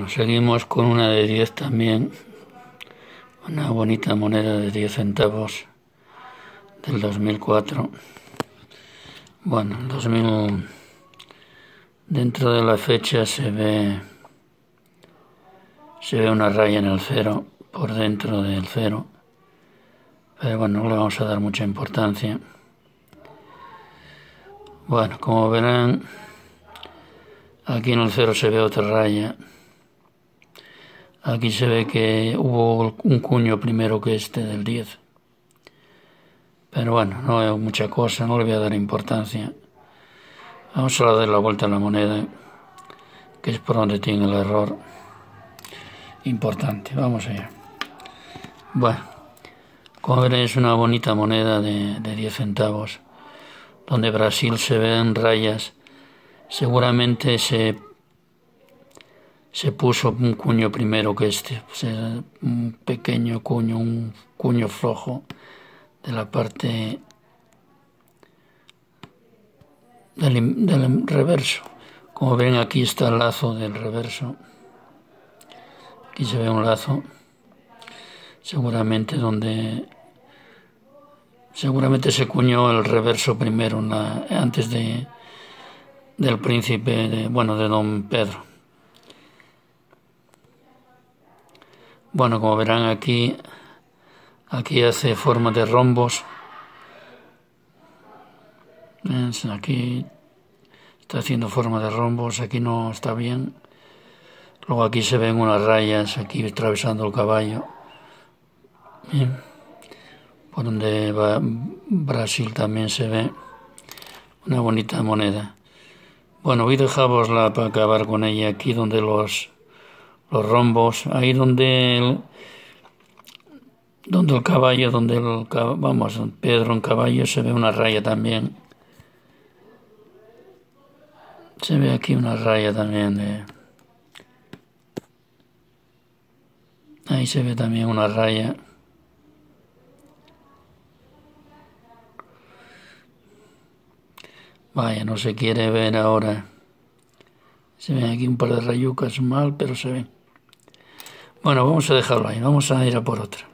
Bueno, seguimos con una de 10 también, una bonita moneda de 10 centavos del 2004. Bueno, el 2000, dentro de la fecha se ve una raya en el cero, por dentro del cero, pero bueno, no le vamos a dar mucha importancia. Bueno, como verán, aquí en el cero se ve otra raya. Aquí se ve que hubo un cuño primero que este del 10. Pero bueno, no es mucha cosa, no le voy a dar importancia. Vamos a dar la vuelta a la moneda, que es por donde tiene el error. Importante, vamos allá. Bueno, como ven, es una bonita moneda de 10 centavos, donde Brasil se ven rayas. Seguramente se puso un cuño primero que este, un pequeño cuño, un cuño flojo de la parte del reverso. Como ven, aquí está el lazo del reverso. Aquí se ve un lazo, seguramente se cuñó el reverso primero, antes del príncipe, de don Pedro. Bueno, como verán aquí hace forma de rombos. Aquí está haciendo forma de rombos, aquí no está bien. Luego aquí se ven unas rayas, aquí atravesando el caballo. Bien. Por donde va Brasil también se ve una bonita moneda. Bueno, voy a dejarosla para acabar con ella, aquí donde los rombos, ahí donde el caballo, Pedro en caballo, se ve una raya también. Se ve aquí una raya también ahí se ve también una raya. Vaya, no se quiere ver ahora. Se ven aquí un par de rayucas mal, pero se ven. Bueno, vamos a dejarlo ahí. Vamos a ir a por otra.